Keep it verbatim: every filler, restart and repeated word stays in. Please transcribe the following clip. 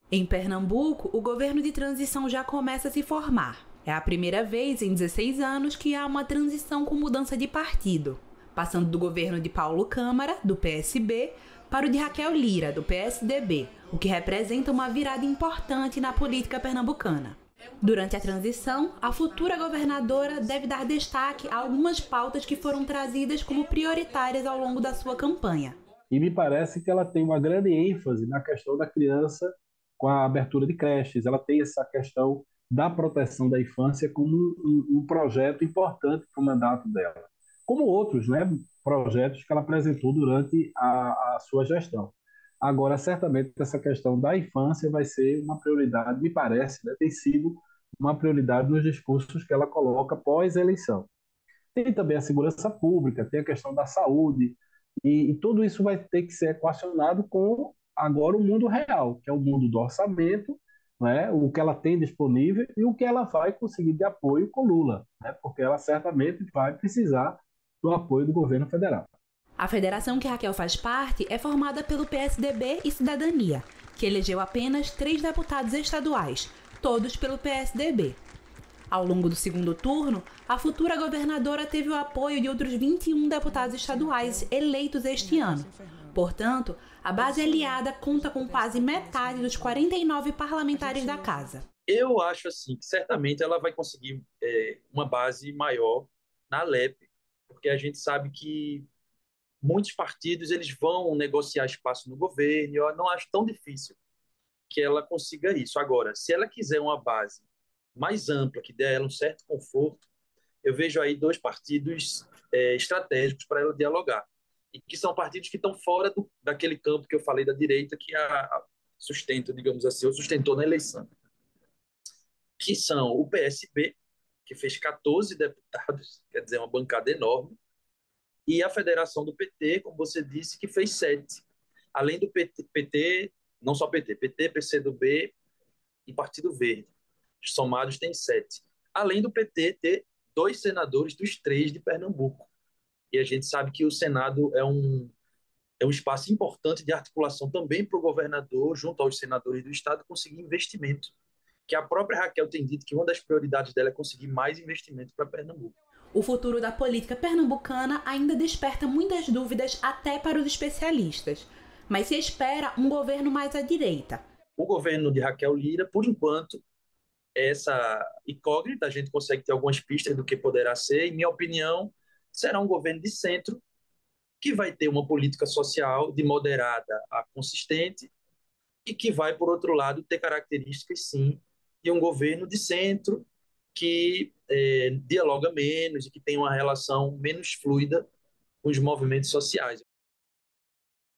Em Pernambuco, o governo de transição já começa a se formar. É a primeira vez em dezesseis anos que há uma transição com mudança de partido, passando do governo de Paulo Câmara, do P S B, para o de Raquel Lira, do P S D B, o que representa uma virada importante na política pernambucana. Durante a transição, a futura governadora deve dar destaque a algumas pautas que foram trazidas como prioritárias ao longo da sua campanha. E me parece que ela tem uma grande ênfase na questão da criança com a abertura de creches. Ela tem essa questão da proteção da infância como um, um projeto importante para o mandato dela, como outros, né, projetos que ela apresentou durante a, a sua gestão. Agora, certamente, essa questão da infância vai ser uma prioridade, me parece, né, tem sido uma prioridade nos discursos que ela coloca pós-eleição. Tem também a segurança pública, tem a questão da saúde, e, e tudo isso vai ter que ser equacionado com agora o mundo real, que é o mundo do orçamento, né, o que ela tem disponível e o que ela vai conseguir de apoio com Lula, né, porque ela certamente vai precisar do apoio do governo federal. A federação que Raquel faz parte é formada pelo P S D B e Cidadania, que elegeu apenas três deputados estaduais, todos pelo P S D B. Ao longo do segundo turno, a futura governadora teve o apoio de outros vinte e um deputados estaduais eleitos este ano. Portanto, a base aliada conta com quase metade dos quarenta e nove parlamentares da casa. Eu acho assim que certamente ela vai conseguir é, uma base maior na Alep, porque a gente sabe que muitos partidos eles vão negociar espaço no governo, e eu não acho tão difícil que ela consiga isso. Agora, se ela quiser uma base mais ampla, que dê a ela um certo conforto, eu vejo aí dois partidos é, estratégicos para ela dialogar, e que são partidos que estão fora do, daquele campo que eu falei da direita, que a, a sustenta, digamos assim, ou sustentou na eleição, que são o P S B, que fez catorze deputados, quer dizer, uma bancada enorme, e a federação do P T, como você disse, que fez sete. Além do P T, P T não só P T, P T, P C do B e Partido Verde. Somados tem sete. Além do P T ter dois senadores dos três de Pernambuco. E a gente sabe que o Senado é um, é um espaço importante de articulação também para o governador, junto aos senadores do Estado, conseguir investimento. Que a própria Raquel tem dito que uma das prioridades dela é conseguir mais investimento para Pernambuco. O futuro da política pernambucana ainda desperta muitas dúvidas até para os especialistas, mas se espera um governo mais à direita. O governo de Raquel Lira, por enquanto, é essa incógnita, a gente consegue ter algumas pistas do que poderá ser, e minha opinião, será um governo de centro que vai ter uma política social de moderada a consistente e que vai, por outro lado, ter características, sim, de um governo de centro que é, dialoga menos e que tem uma relação menos fluida com os movimentos sociais.